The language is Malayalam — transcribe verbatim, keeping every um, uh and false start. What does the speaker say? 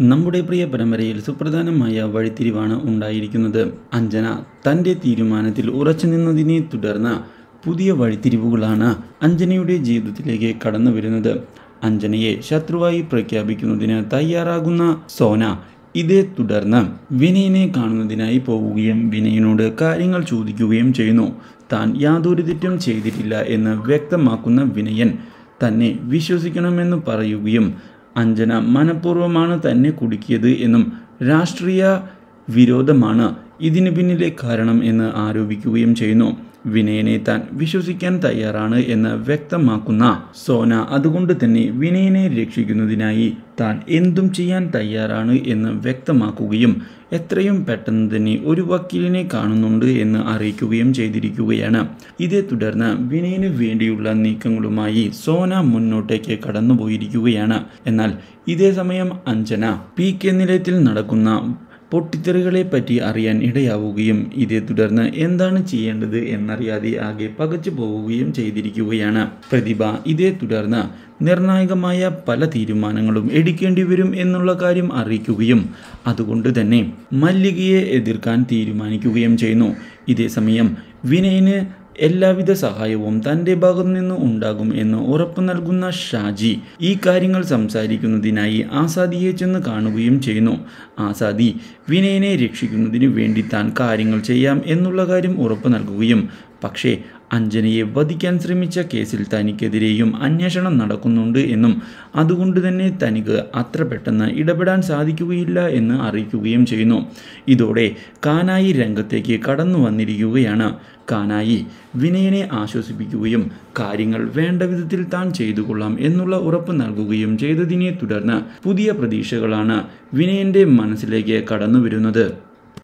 നമ്മുടെ പ്രിയ പരമ്പരയിൽ സുപ്രധാനമായ വഴിത്തിരിവാണ് ഉണ്ടായിരിക്കുന്നത്. അഞ്ജന തൻ്റെ തീരുമാനത്തിൽ ഉറച്ചു നിന്നതിനെ തുടർന്ന് പുതിയ വഴിത്തിരിവുകളാണ് അഞ്ജനയുടെ ജീവിതത്തിലേക്ക് കടന്നു വരുന്നത്. അഞ്ജനയെ ശത്രുവായി പ്രഖ്യാപിക്കുന്നതിന് തയ്യാറാകുന്ന സോന ഇതേ തുടർന്ന് വിനയനെ കാണുന്നതിനായി പോവുകയും വിനയനോട് കാര്യങ്ങൾ ചോദിക്കുകയും ചെയ്യുന്നു. താൻ യാതൊരു തെറ്റും ചെയ്തിട്ടില്ല എന്ന് വ്യക്തമാക്കുന്ന വിനയൻ തന്നെ വിശ്വസിക്കണമെന്ന് പറയുകയും അഞ്ജന മനഃപൂർവ്വമാണ് തന്നെ കുടുക്കിയത് എന്നും രാഷ്ട്രീയ വിരോധമാണ് ഇതിന് പിന്നിലെ കാരണം എന്ന് ആരോപിക്കുകയും ചെയ്യുന്നു. വിനയനെ താൻ വിശ്വസിക്കാൻ തയ്യാറാണ് എന്ന് വ്യക്തമാക്കുന്ന സോന അതുകൊണ്ട് തന്നെ വിനയനെ രക്ഷിക്കുന്നതിനായി താൻ എന്തും ചെയ്യാൻ തയ്യാറാണ് എന്ന് വ്യക്തമാക്കുകയും എത്രയും പെട്ടെന്ന് തന്നെ ഒരു വക്കീലിനെ കാണുന്നുണ്ട് എന്ന് അറിയിക്കുകയും ചെയ്തിരിക്കുകയാണ്. ഇതേ തുടർന്ന് വിനയന് വേണ്ടിയുള്ള നീക്കങ്ങളുമായി സോന മുന്നോട്ടേക്ക് കടന്നുപോയിരിക്കുകയാണ്. എന്നാൽ ഇതേ സമയം അഞ്ജന പി കെ നിലയത്തിൽ നടക്കുന്ന പൊട്ടിത്തെറികളെ പറ്റി അറിയാൻ ഇടയാവുകയും ഇതേ തുടർന്ന് എന്താണ് ചെയ്യേണ്ടത് എന്നറിയാതെ ആകെ പകച്ചു പോവുകയും ചെയ്തിരിക്കുകയാണ്. പ്രതിഭ ഇതേ തുടർന്ന് നിർണായകമായ പല തീരുമാനങ്ങളും എടുക്കേണ്ടി വരും എന്നുള്ള കാര്യം അറിയിക്കുകയും അതുകൊണ്ട് തന്നെ മല്ലികയെ എതിർക്കാൻ തീരുമാനിക്കുകയും ചെയ്യുന്നു. ഇതേ സമയം വിനയന് എല്ലാവിധ സഹായവും തൻ്റെ ഭാഗത്തു നിന്ന് ഉണ്ടാകും എന്ന് ഉറപ്പു നൽകുന്ന ഷാജി ഈ കാര്യങ്ങൾ സംസാരിക്കുന്നതിനായി ആസാദിയെ ചെന്ന് കാണുകയും ചെയ്യുന്നു. ആസാദി വിനയനെ രക്ഷിക്കുന്നതിന് വേണ്ടി താൻ കാര്യങ്ങൾ ചെയ്യാം എന്നുള്ള കാര്യം ഉറപ്പു നൽകുകയും പക്ഷേ അഞ്ജനയെ വധിക്കാൻ ശ്രമിച്ച കേസിൽ തനിക്കെതിരെയും അന്വേഷണം നടക്കുന്നുണ്ട് എന്നും അതുകൊണ്ട് തന്നെ തനിക്ക് അത്ര പെട്ടെന്ന് ഇടപെടാൻ സാധിക്കുകയില്ല എന്ന് അറിയിക്കുകയും ചെയ്യുന്നു. ഇതോടെ കാനായി രംഗത്തേക്ക് കടന്നു വന്നിരിക്കുകയാണ്. കാനായി വിനയനെ ആശ്വസിപ്പിക്കുകയും കാര്യങ്ങൾ വേണ്ട വിധത്തിൽ താൻ ചെയ്തു കൊള്ളാം എന്നുള്ള ഉറപ്പ് നൽകുകയും ചെയ്തതിനെ തുടർന്ന് പുതിയ പ്രതീക്ഷകളാണ് വിനയൻ്റെ മനസ്സിലേക്ക് കടന്നു വരുന്നത്.